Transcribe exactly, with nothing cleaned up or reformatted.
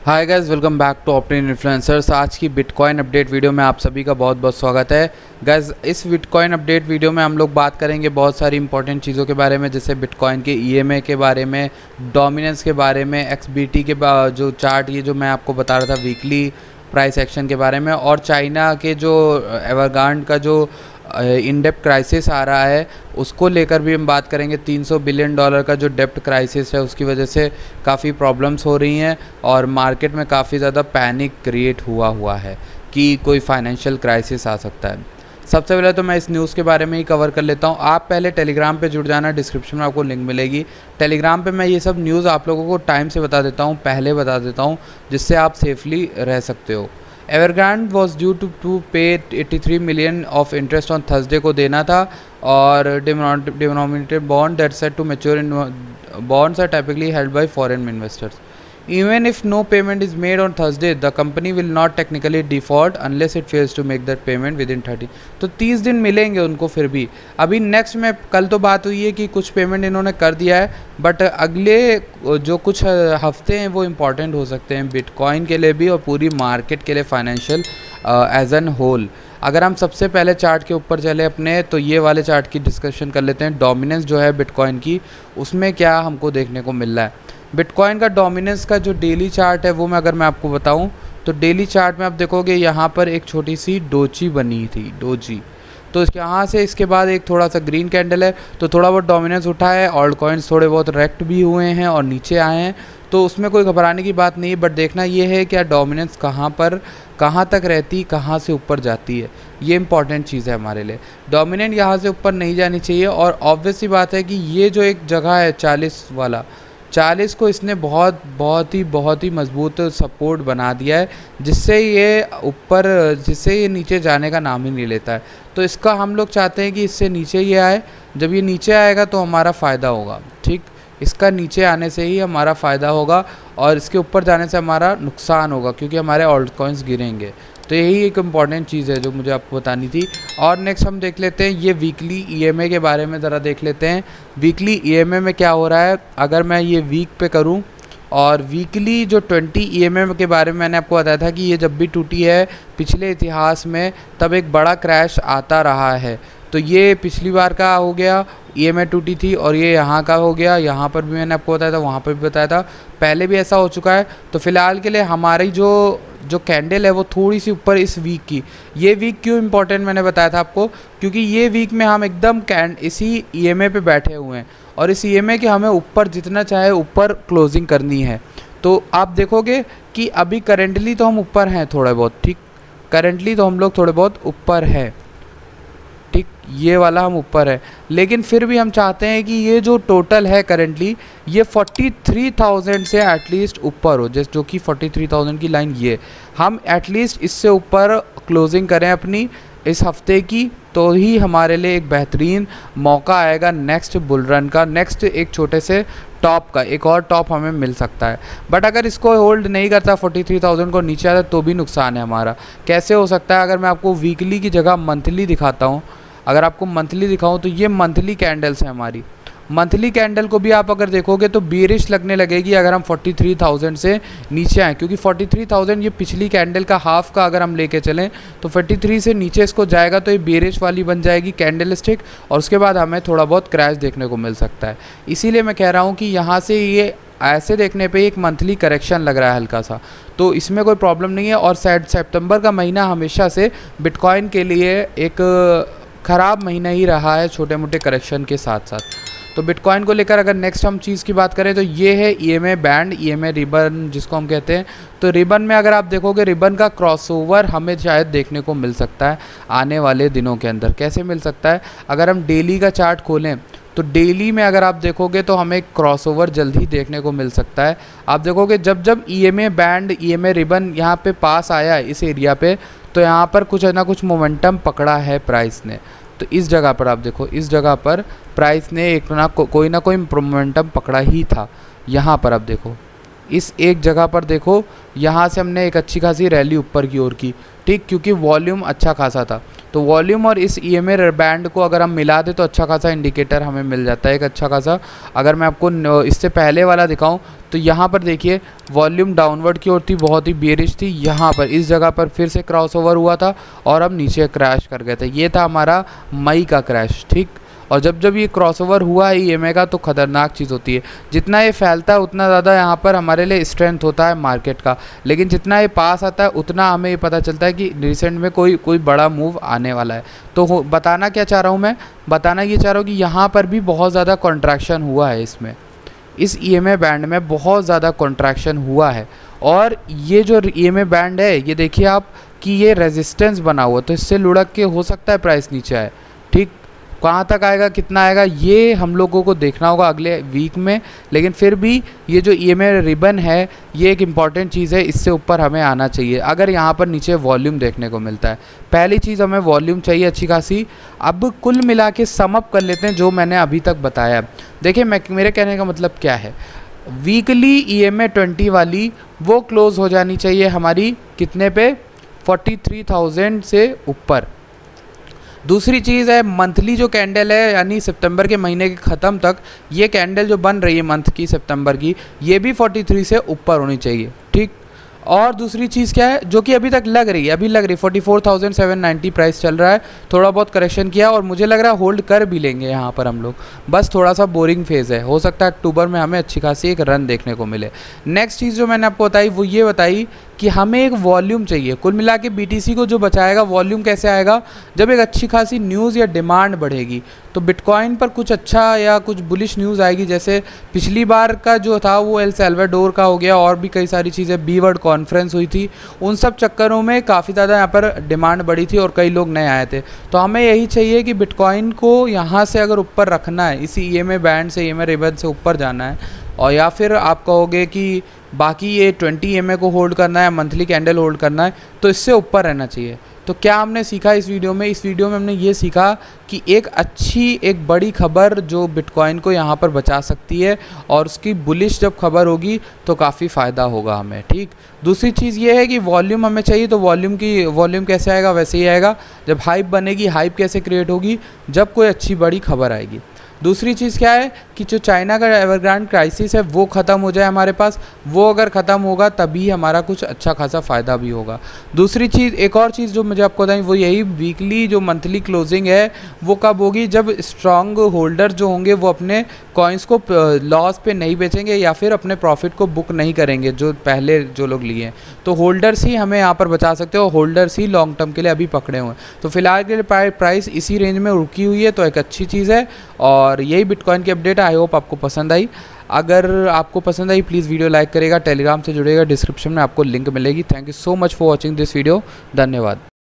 Hi guys, welcome back to optininfluencers। आज की bitcoin update video में आप सभी का बहुत बहुत स्वागत है। गाइस, इस बिटकॉइन अपडेट वीडियो में हम लोग बात करेंगे बहुत सारी इंपॉर्टेंट चीज़ों के बारे में, जैसे बिटकॉइन के ई एम ए के बारे में, डोमिनेंस के बारे में, एक्स बी टी के जो चार्ट ये जो मैं आपको बता रहा था वीकली प्राइस एक्शन के बारे में, और चाइना के जो एवरग्रांड का जो इन डेप्ट क्राइसिस आ रहा है उसको लेकर भी हम बात करेंगे। तीन सौ बिलियन डॉलर का जो डेप्ट क्राइसिस है उसकी वजह से काफ़ी प्रॉब्लम्स हो रही हैं और मार्केट में काफ़ी ज़्यादा पैनिक क्रिएट हुआ हुआ है कि कोई फाइनेंशियल क्राइसिस आ सकता है। सबसे पहले तो मैं इस न्यूज़ के बारे में ही कवर कर लेता हूँ। आप पहले टेलीग्राम पे जुड़ जाना, डिस्क्रिप्शन में आपको लिंक मिलेगी। टेलीग्राम पे मैं ये सब न्यूज़ आप लोगों को टाइम से बता देता हूँ, पहले बता देता हूँ, जिससे आप सेफली रह सकते हो। Evergrande was due to to pay तिरासी million of interest on Thursday को देना था, और denominated bond that set to mature in bonds are typically held by foreign investors. Even if no payment is made on Thursday, the company will not technically default unless it fails to make that payment within thirty. तो तीस दिन मिलेंगे उनको फिर भी। अभी next में कल तो बात हुई है कि कुछ पेमेंट इन्होंने कर दिया है, बट अगले जो कुछ हफ्ते हैं वो इम्पॉर्टेंट हो सकते हैं बिटकॉइन के लिए भी और पूरी मार्केट के लिए, फाइनेंशियल एज एन होल। अगर हम सबसे पहले चार्ट के ऊपर चले अपने, तो ये वाले चार्ट की डिस्कशन कर लेते हैं। डोमिनेंस जो है बिटकॉइन की, उसमें क्या हमको देखने को मिल रहा है। बिटकॉइन का डोमिनेंस का जो डेली चार्ट है वो मैं अगर मैं आपको बताऊं, तो डेली चार्ट में आप देखोगे यहाँ पर एक छोटी सी डोजी बनी थी, डोजी। तो यहाँ से इसके बाद एक थोड़ा सा ग्रीन कैंडल है, तो थोड़ा बहुत डोमिनेंस उठा है। ऑल्ट कॉइन्स थोड़े बहुत रेक्ट भी हुए हैं और नीचे आए हैं, तो उसमें कोई घबराने की बात नहीं है। बट देखना ये है क्या डोमिनेंस कहाँ पर कहाँ तक रहती, कहाँ से ऊपर जाती है, ये इंपॉर्टेंट चीज़ है हमारे लिए। डोमिनेंट यहाँ से ऊपर नहीं जानी चाहिए। और ऑब्वियस सी बात है कि ये जो एक जगह है चालीस वाला, चालीस को इसने बहुत बहुत ही बहुत ही मजबूत सपोर्ट बना दिया है, जिससे ये ऊपर जिससे ये नीचे जाने का नाम ही नहीं लेता है। तो इसका हम लोग चाहते हैं कि इससे नीचे ये आए। जब ये नीचे आएगा तो हमारा फ़ायदा होगा, ठीक। इसका नीचे आने से ही हमारा फ़ायदा होगा और इसके ऊपर जाने से हमारा नुकसान होगा, क्योंकि हमारे ऑल्ट कॉइन्स गिरेंगे। तो यही एक इम्पॉर्टेंट चीज़ है जो मुझे आपको बतानी थी। और नेक्स्ट हम देख लेते हैं ये वीकली ई एम ए के बारे में, ज़रा देख लेते हैं वीकली ई एम ए में क्या हो रहा है। अगर मैं ये वीक पे करूं, और वीकली जो बीस ई एम ए के बारे में मैंने आपको बताया था कि ये जब भी टूटी है पिछले इतिहास में, तब एक बड़ा क्रैश आता रहा है। तो ये पिछली बार का हो गया, ई एम ए टूटी थी, और ये यहाँ का हो गया। यहाँ पर भी मैंने आपको बताया था, वहाँ पर भी बताया था, पहले भी ऐसा हो चुका है। तो फिलहाल के लिए हमारी जो जो कैंडल है वो थोड़ी सी ऊपर इस वीक की। ये वीक क्यों इंपॉर्टेंट मैंने बताया था आपको, क्योंकि ये वीक में हम एकदम कैंड इसी ई एम ए पे बैठे हुए हैं, और इस ई एम ए के हमें ऊपर जितना चाहे ऊपर क्लोजिंग करनी है। तो आप देखोगे कि अभी करेंटली तो हम ऊपर हैं थोड़ा बहुत, ठीक। करेंटली तो हम लोग थोड़े बहुत ऊपर हैं, ठीक, ये वाला हम ऊपर है। लेकिन फिर भी हम चाहते हैं कि ये जो टोटल है करेंटली, ये तैंतालीस हज़ार से एटलीस्ट ऊपर हो, जैसे जो कि तैंतालीस हज़ार की लाइन, ये हम एटलीस्ट इससे ऊपर क्लोजिंग करें अपनी इस हफ्ते की, तो ही हमारे लिए एक बेहतरीन मौका आएगा नेक्स्ट बुल रन का, नेक्स्ट एक छोटे से टॉप का एक और टॉप हमें मिल सकता है। बट अगर इसको होल्ड नहीं करता, तैंतालीस हज़ार को नीचे आता, तो भी नुकसान है हमारा। कैसे हो सकता है, अगर मैं आपको वीकली की जगह मंथली दिखाता हूँ, अगर आपको मंथली दिखाऊं, तो ये मंथली कैंडल्स हैं हमारी। मंथली कैंडल को भी आप अगर देखोगे तो बेरिश लगने लगेगी अगर हम तैंतालीस हज़ार से नीचे आए, क्योंकि तैंतालीस हज़ार ये पिछली कैंडल का हाफ का अगर हम लेके चलें, तो तैंतालीस से नीचे इसको जाएगा तो ये बेरिश वाली बन जाएगी कैंडल स्टिक, और उसके बाद हमें थोड़ा बहुत क्रैश देखने को मिल सकता है। इसीलिए मैं कह रहा हूँ कि यहाँ से ये ऐसे देखने पे एक मंथली करेक्शन लग रहा है हल्का सा, तो इसमें कोई प्रॉब्लम नहीं है। और सितंबर का महीना हमेशा से बिटकॉइन के लिए एक ख़राब महीना ही रहा है, छोटे मोटे करेक्शन के साथ साथ। तो बिटकॉइन को लेकर अगर नेक्स्ट हम चीज़ की बात करें, तो ये है E M A band, E M A ribbon जिसको हम कहते हैं। तो रिबन में अगर आप देखोगे, रिबन का क्रॉसओवर हमें शायद देखने को मिल सकता है आने वाले दिनों के अंदर। कैसे मिल सकता है, अगर हम डेली का चार्ट खोलें, तो डेली में अगर आप देखोगे तो हमें क्रॉसओवर जल्द ही देखने को मिल सकता है। आप देखोगे जब जब E M A band, E M A ribbon यहाँ पे पास आया इस एरिया पे, तो यहाँ पर कुछ ना कुछ मोमेंटम पकड़ा है प्राइस ने। तो इस जगह पर आप देखो, इस जगह पर प्राइस ने एक ना को, कोई ना कोई मोमेंटम पकड़ा ही था। यहाँ पर आप देखो, इस एक जगह पर देखो, यहाँ से हमने एक अच्छी खासी रैली ऊपर की ओर की, ठीक, क्योंकि वॉल्यूम अच्छा खासा था। तो वॉल्यूम और इस ईएमए बैंड को अगर हम मिला दें तो अच्छा खासा इंडिकेटर हमें मिल जाता है, एक अच्छा खासा। अगर मैं आपको इससे पहले वाला दिखाऊं तो यहाँ पर देखिए वॉल्यूम डाउनवर्ड की ओर थी, बहुत ही बेरिश थी। यहाँ पर इस जगह पर फिर से क्रॉसओवर हुआ था और हम नीचे क्रैश कर गए थे। ये था हमारा मई का क्रैश, ठीक। और जब जब ये क्रॉसओवर हुआ है ईएमए का तो ख़तरनाक चीज़ होती है। जितना ये फैलता है उतना ज़्यादा यहाँ पर हमारे लिए स्ट्रेंथ होता है मार्केट का, लेकिन जितना ये पास आता है उतना हमें ये पता चलता है कि रिसेंट में कोई कोई बड़ा मूव आने वाला है। तो बताना क्या चाह रहा हूँ मैं, बताना ये चाह रहा हूँ कि यहाँ पर भी बहुत ज़्यादा कॉन्ट्रैक्शन हुआ है, इसमें इस ईएमए बैंड में बहुत ज़्यादा कॉन्ट्रैक्शन हुआ है। और ये जो ईएमए बैंड है ये देखिए आप कि ये रेजिस्टेंस बना हुआ, तो इससे लुढ़क के हो सकता है प्राइस नीचे आए, ठीक। कहाँ तक आएगा, कितना आएगा, ये हम लोगों को देखना होगा अगले वीक में। लेकिन फिर भी ये जो ईएमए रिबन है ये एक इम्पॉर्टेंट चीज़ है, इससे ऊपर हमें आना चाहिए अगर यहाँ पर नीचे वॉल्यूम देखने को मिलता है। पहली चीज़ हमें वॉल्यूम चाहिए अच्छी खासी। अब कुल मिला के सम अप कर लेते हैं जो मैंने अभी तक बताया। देखिए मैं मेरे कहने का मतलब क्या है, वीकली ईएमए ट्वेंटी वाली वो क्लोज़ हो जानी चाहिए हमारी कितने पे, फोर्टी थ्री थाउजेंड से ऊपर। दूसरी चीज़ है मंथली जो कैंडल है, यानी सितंबर के महीने के ख़त्म तक ये कैंडल जो बन रही है मंथ की, सितंबर की, ये भी तैंतालीस से ऊपर होनी चाहिए, ठीक। और दूसरी चीज़ क्या है जो कि अभी तक लग रही है, अभी लग रही है forty four thousand seven ninety price चल रहा है। थोड़ा बहुत करेक्शन किया और मुझे लग रहा है होल्ड कर भी लेंगे यहाँ पर हम लोग, बस थोड़ा सा बोरिंग फेज़ है। हो सकता है अक्टूबर में हमें अच्छी खासी एक रन देखने को मिले। नेक्स्ट चीज़ जो मैंने आपको बताई वो ये बताई कि हमें एक वॉल्यूम चाहिए। कुल मिला के बीटीसी को जो बचाएगा वॉल्यूम कैसे आएगा, जब एक अच्छी खासी न्यूज़ या डिमांड बढ़ेगी तो बिटकॉइन पर कुछ अच्छा या कुछ बुलिश न्यूज़ आएगी। जैसे पिछली बार का जो था वो एल सैल्वाडोर का हो गया, और भी कई सारी चीज़ें, बी वर्ल्ड कॉन्फ्रेंस हुई थी, उन सब चक्करों में काफ़ी ज़्यादा यहाँ पर डिमांड बढ़ी थी और कई लोग नए आए थे। तो हमें यही चाहिए कि बिटकॉइन को यहाँ से अगर ऊपर रखना है, इसी ईएमए बैंड से, ईएमए रिबन से ऊपर जाना है, और या फिर आप कहोगे कि बाकी ये ट्वेंटी ईएमए को होल्ड करना है, मंथली कैंडल होल्ड करना है, तो इससे ऊपर रहना चाहिए। तो क्या हमने सीखा इस वीडियो में, इस वीडियो में हमने ये सीखा कि एक अच्छी एक बड़ी खबर जो बिटकॉइन को यहाँ पर बचा सकती है, और उसकी बुलिश जब खबर होगी तो काफ़ी फ़ायदा होगा हमें, ठीक। दूसरी चीज़ ये है कि वॉल्यूम हमें चाहिए, तो वॉल्यूम की वॉल्यूम कैसे आएगा, वैसे ही आएगा जब हाइप बनेगी। हाइप कैसे क्रिएट होगी, जब कोई अच्छी बड़ी खबर आएगी। दूसरी चीज़ क्या है कि जो चाइना का एवरग्रांड क्राइसिस है वो ख़त्म हो जाए हमारे पास, वो अगर ख़त्म होगा तभी हमारा कुछ अच्छा खासा फ़ायदा भी होगा। दूसरी चीज़, एक और चीज़ जो मुझे आपको बताई वो यही, वीकली जो मंथली क्लोजिंग है वो कब होगी, जब स्ट्रॉन्ग होल्डर जो होंगे वो अपने कॉइन्स को लॉस पे नहीं बेचेंगे या फिर अपने प्रॉफिट को बुक नहीं करेंगे, जो पहले जो लोग लिए हैं। तो होल्डर्स ही हमें यहाँ पर बचा सकते हो, होल्डर्स ही लॉन्ग टर्म के लिए अभी पकड़े हुए हैं। तो फिलहाल के लिए प्राइस इसी रेंज में रुकी हुई है, तो एक अच्छी चीज़ है। और यही बिटकॉइन की अपडेट, आई होप आपको पसंद आई। अगर आपको पसंद आई प्लीज़ वीडियो लाइक करेगा, टेलीग्राम से जुड़ेगा, डिस्क्रिप्शन में आपको लिंक मिलेगी। Thank you so much for watching this video, धन्यवाद।